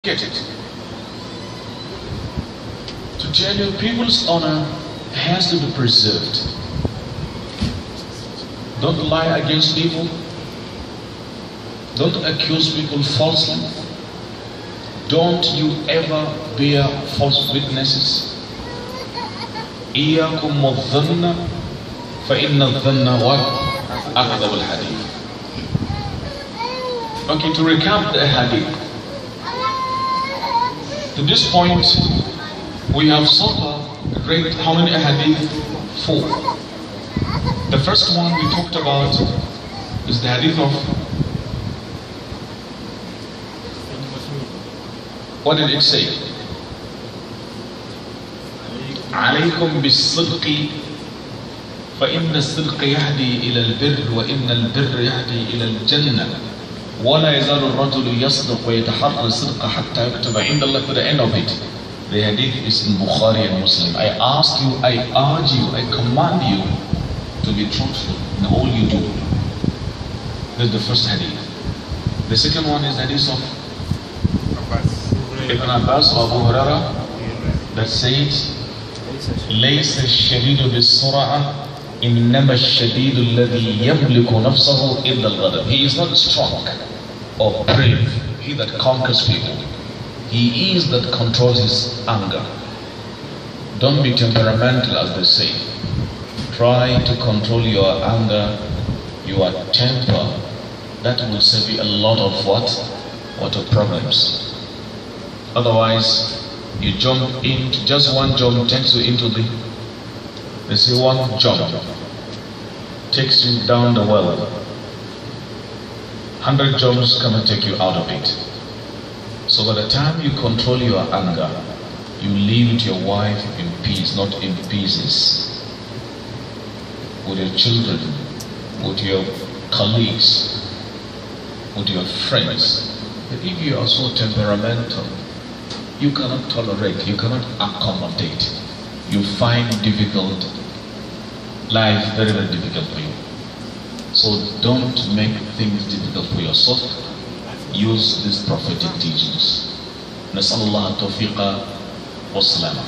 Get it? To tell you, people's honor has to be preserved. Don't lie against people. Don't accuse people falsely. Don't you ever bear false witnesses. إياكم والظن فإن الظن أكذب الحديث. Okay, to recap the hadith. To this point, we have so far read how many hadith? 4. The first one we talked about is the hadith of, what did it say? عليكم بالصدق فإن الصدق يهدي إلى البر وإن البر يهدي إلى الجنة ولا يزال الرجل يصدق ويتحرى الصدق حتى يكتب عند الله, to the end of it. The hadith is in Bukhari and Muslim. I ask you, I urge you, I command you to be truthful in all you do. This is the first hadith. The second one is the hadith of Ibn Abbas or Abu Hurairah that says ليس الشديد بالسرعة إنما الشديد الذي يملك نفسه إلا الغضب. He is not strong or brave, he that conquers people. He is that controls his anger. Don't be temperamental, as they say. Try to control your anger, your temper. That will save you a lot of what of problems. Otherwise, you jump into just one jump takes you into the. They say one jump takes you down the well. 100 jumps come and take you out of it. So by the time you control your anger, you live with your wife in peace, not in pieces. With your children, with your colleagues, with your friends. But if you are so temperamental, you cannot tolerate, you cannot accommodate. You find difficult life very, very difficult for you. So don't make things difficult for yourself. Use these prophetic teachings. نسأل الله التوفيق والسلامة.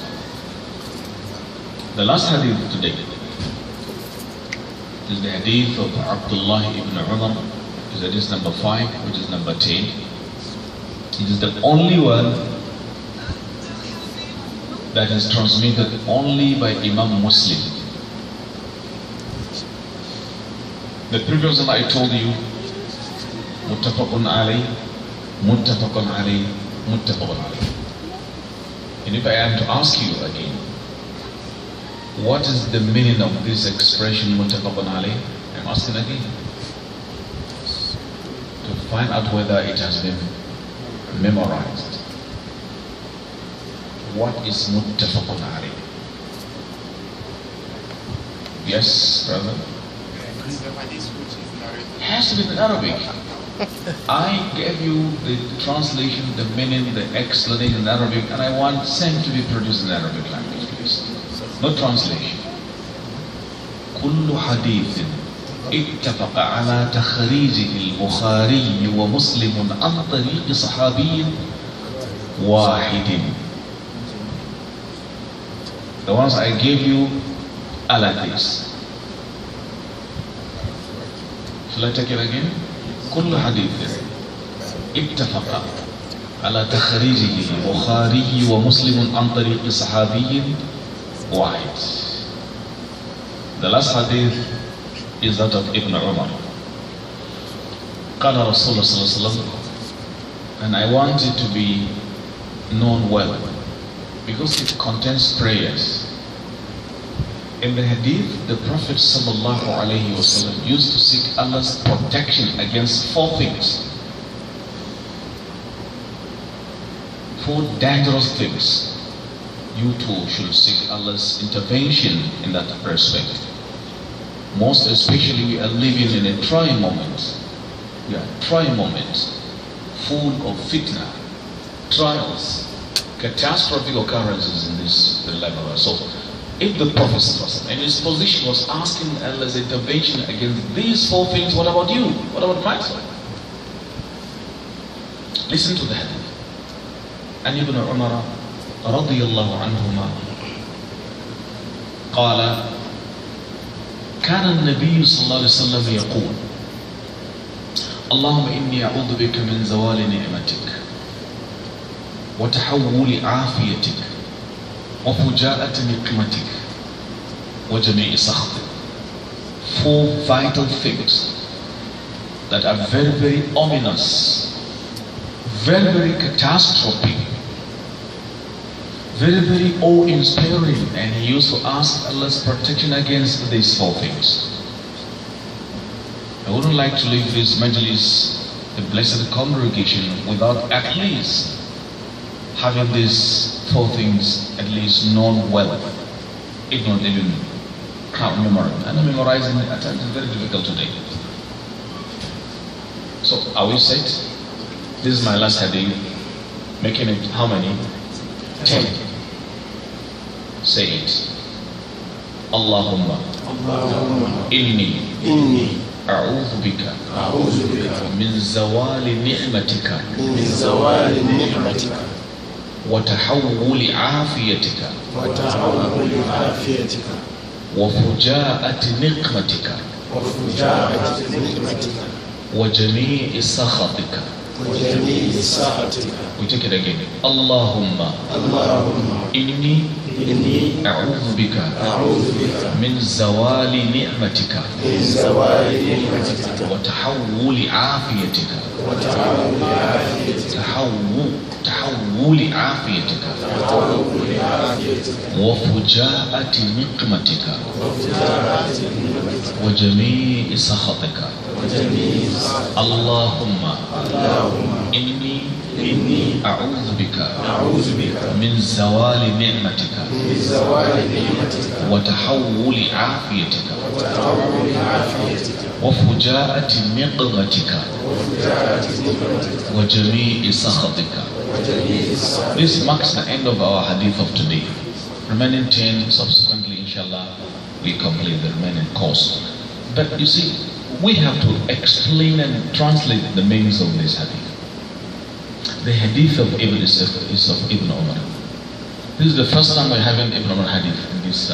The last hadith today is the hadith of Abdullah ibn Umar. Is hadith number 5, which is number 10. It is the only one that is transmitted only by Imam Muslim. The previous one I told you, Muttafaqun alayh, Muttafaqun alayh, Muttafaqun alayh. And if I am to ask you again, what is the meaning of this expression Muttafaqun alayh? I'm asking again. To find out whether it has been memorized. What is Muttafaqun alayh? Yes, brother? Has to be in Arabic. I gave you the translation, the meaning, the explanation in Arabic, and I want same to be produced in Arabic language, please. No translation. كل حديث اتفق على تخريجه البخاري ومسلم عن طريق صحابي واحد. The ones I gave you are like this. Shall I take it again? كل حديث اتفق على تخريجه البخاري ومسلم عن طريق صحابي واحد. The last hadith is that of Ibn Umar. قال رسول الله صلى الله عليه وسلم, and I want it to be known well because it contains prayers. In the hadith, the Prophet ﷺ used to seek Allah's protection against 4 things. 4 dangerous things. You too should seek Allah's intervention in that respect. Most especially, we are living in a trying moment. We are trying moment, full of fitna, trials, catastrophic occurrences in this level. So, if the Prophet in his position was asking Allah's intervention against these 4 things, what about you? What about myself? Listen to the hadith. عن ابن عمر رضي الله عنهما قال كان النبي صلى الله عليه وسلم يقول اللهم إني أعوذ بك من زوال نعمتك وتحول عافيتك وفجاءة نقمتك وجميع سخطك. 4 vital things that are very, very ominous, very, very catastrophic, very, very awe-inspiring, and he used to ask Allah's protection against these 4 things. I wouldn't like to leave this majlis, the blessed congregation, without at least having these 4 things at least known well, if not even memorizing. And memorizing at times is very difficult today. So, are we set? This is my last hadith, making it how many? 10. Say it. Allahumma inni أعوذ بك من زوال نعمتك وتحول عافيتك وفجاءة نقمتك وجميع سخطك. We take it again. Allahumma inni أعوذ بك من زوال نعمتك وتحول عافيتك تحول عافيتك وفجاءة نقمتك وجميع سخطك. اللهم إني أعوذ بك من زوال نعمتك وتحول عافيتك وفجاءة نقمتك وجميع سخطك. This marks the end of our hadith of today. Remaining 10, subsequently, inshallah, we complete the remaining course. But you see, we have to explain and translate the meanings of this hadith. The hadith of Ibn is of Ibn Umar. This is the first time we're having Ibn Umar hadith in these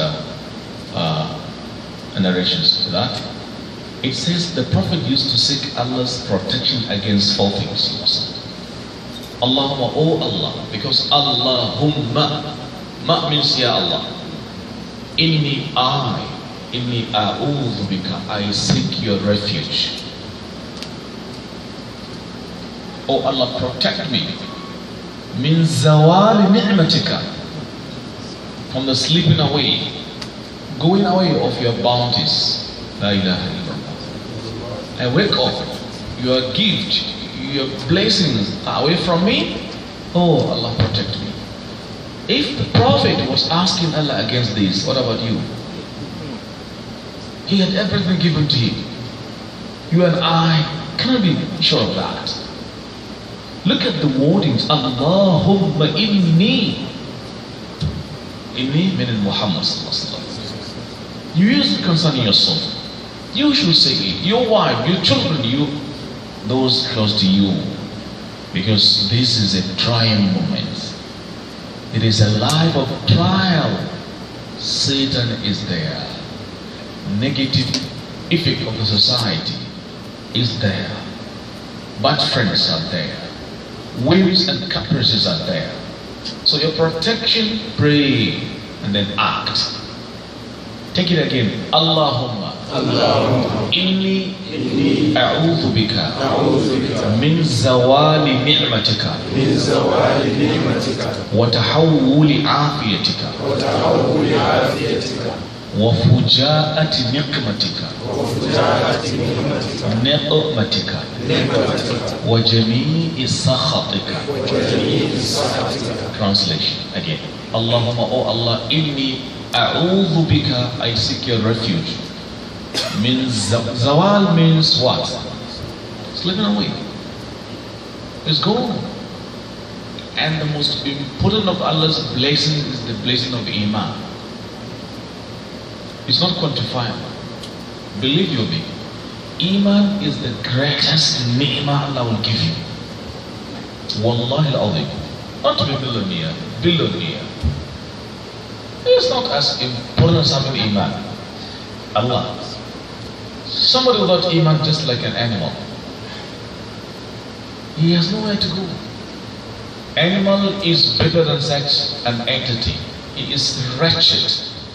narrations. That it says the Prophet used to seek Allah's protection against 4 things. Allahumma, oh Allah, because Allahumma, ma means Ya Allah. Inni a'udhu bika, I seek your refuge. Oh Allah, protect me. Min zawali ni'matika, from the slipping away, going away of your bounties. La ilaha illallah. I wake up, your gift, your blessings are away from me. Oh Allah, protect me. If the Prophet was asking Allah against this, what about you? He had everything given to him. You and I cannot be sure of that. Look at the wordings. Allahumma inni. Inni meaning Muhammad. You use it concerning yourself. You should say it. Your wife, your children, those close to you. Because this is a trying moment. It is a life of trial. Satan is there. Negative effect of the society is there. Bad friends are there. Whims and caprices are there. So your protection, pray and then act. Take it again. Allahumma inni a'udhu bika min zawali ni'matika wa tahawuli afiyatika wa fujaati niqmatika wa jami'i sakhatika. Translation again. Allahumma, oh Allah, inni a'udhu bika, I seek your refuge. Zawal means what? Slipping away. It's gone. And the most important of Allah's blessing is the blessing of Iman. It's not quantifiable. Believe you me, Iman is the greatest ni'mah Allah will give you. Wallahi al-azim. Not to be millionaire, billionaire. It's not as important as having iman. Allah. Somebody without iman just like an animal. He has nowhere to go. Animal is better than such an entity. He is wretched.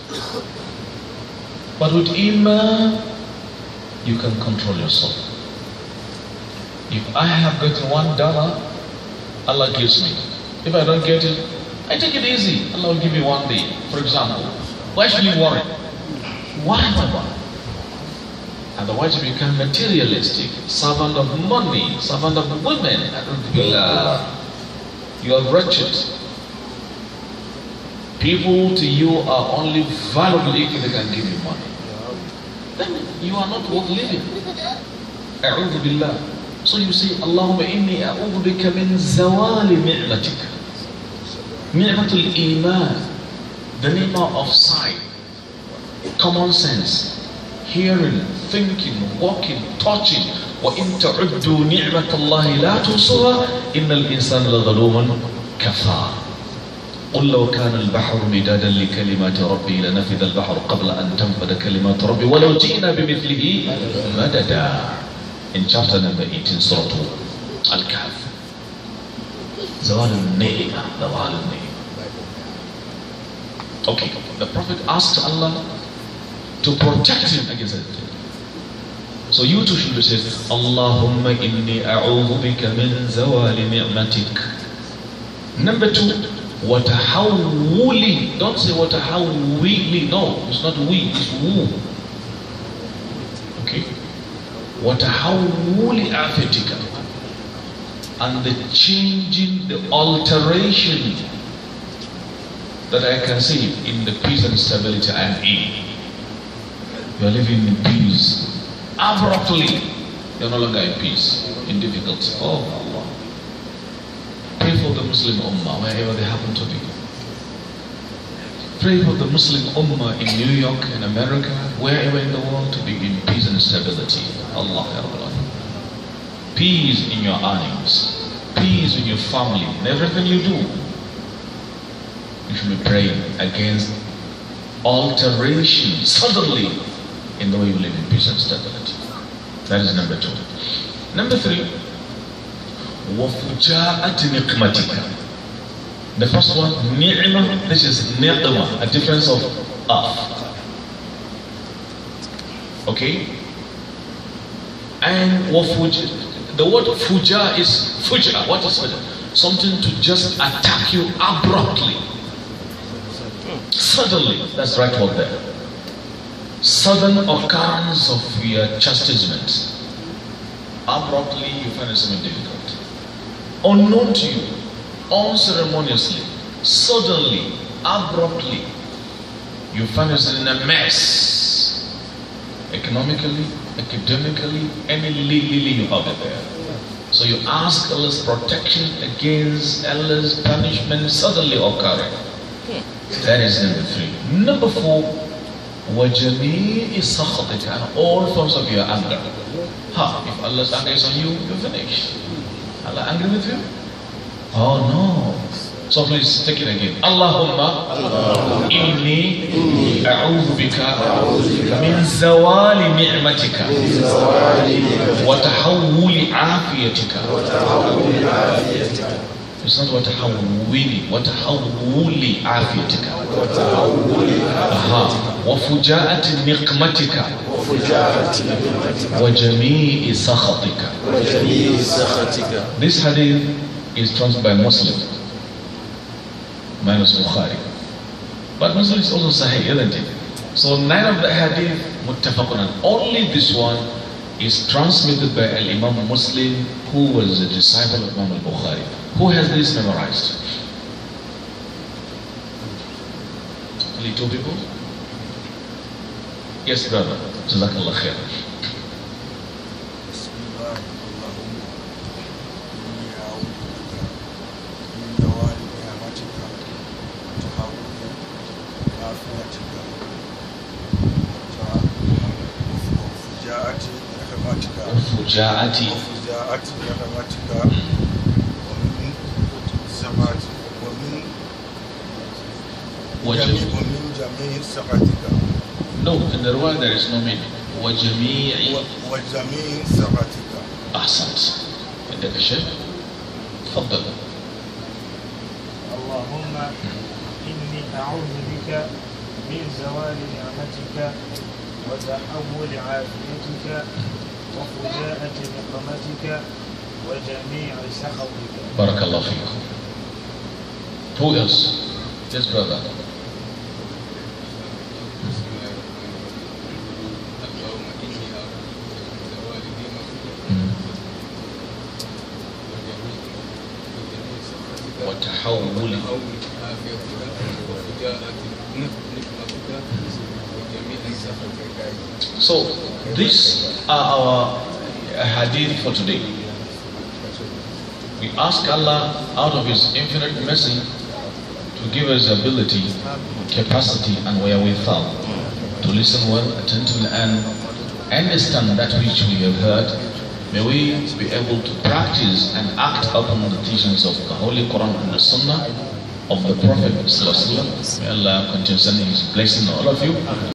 But with iman, you can control yourself. If I have gotten $1, Allah gives me. If I don't get it, I take it easy. Allah will give me one day. For example, why should you worry? Why am I worried? Otherwise you become materialistic, servant of money, servant of women. You are wretched. People to you are only valuable if they can give you money. Then you are not worth living. A'udhu billah. So you say, Allahumma inni a'udhu bika min zawali ni'matika. Ni'matul iman. The ni'mah of sight, common sense, hearing, thinking, walking, touching. وَإِن تَعُدُّوا نِعْمَةَ اللَّهِ لَا تُحْصُوهَا إِنَّ الْإِنسَانَ لَظَلُومٌ كَفَّارٌ قُلْ لَوْ كَانَ الْبَحْرُ مِدَادًا لِكَلِمَاتِ رَبِّي لَنَفِذَ الْبَحْرُ قَبْلَ أَن تَنفَدَ كَلِمَاتُ رَبِّي وَلَوْ جِئْنَا بِمِثْلِهِ مَدَدًا. In chapter number 18, Surah Al-Kahf. Zawal al-Ni'mah, Zawal al-Ni'mah. Okay, the Prophet asked Allah to protect him against it. So you too should say, Allahumma inni a'udhu bika min zawali ni'matik. Number 2, watahawuli. Don't say watahawili. No, it's not we, it's woo. Okay. Watahawuli afitika. And the changing, the alteration that I can see in the peace and stability I am in. You are living in peace. Abruptly, you are no longer in peace, in difficulty. Oh Allah. Pray for the Muslim Ummah wherever they happen to be. Pray for the Muslim Ummah in New York, in America, wherever in the world to be in peace and stability. Allah. Peace in your earnings, peace in your family, in everything you do. You should be praying against alteration suddenly in the way you live in peace and stability. That is number 2. Number 3, وَفُجَاءَةِ نِقْمَتِكَ. The first one, ni'mah, this is ni'mah, a difference of okay? And the word fuja is fuja. What is fuja? Something to just attack you abruptly. Suddenly, that's right word there. Sudden occurrence of your chastisement. Abruptly, you find it something difficult. Unknown to you, unceremoniously, suddenly, abruptly, you find yourself in a mess. Economically, academically, any legally you have it there. So you ask Allah's protection against Allah's punishment suddenly occurring. That is number 3. Number 4, وَجَمِيءِ سَخَطِكَ, and all forms of your anger. If Allah's anger is on you, you're finished. Allah angry with you? Oh no. So please take it again. Allahumma inni a'udhu bika min zawali ni'matika wa tahawuli afiyatika. It's not watahawili, watahawuli afiyatika. Wa fujaati niqmatika wa jami'i sakhatika. This hadith is translated by Muslim minus Bukhari. But Muslim is also Sahih, isn't it? So 9 of the hadith muttafaqun, and only this one is transmitted by Al-Imam Muslim, who was a disciple of Imam Al-Bukhari. Who has this memorized? Only 2 people? Yes, brother. Jazakallah khair. وفجاءة رحمتك ومن No, in the riwayah there is no meaning. وجميع سخطك. أحسنت. عندك شيء؟ تفضل. اللهم إني أعوذ بك من زوال نعمتك وتحول عافيتك وفجاءة نقمتك وجميع سخطك. بارك الله فيكم. Who else? Yes, brother. وتحول So these are our hadith for today. We ask Allah out of His infinite mercy to give us ability, capacity and wherewithal to listen well, attentively and understand that which we have heard. May we be able to practice and act upon the teachings of the Holy Quran and the Sunnah of the Prophet. May Allah continue sending His blessing on all of you.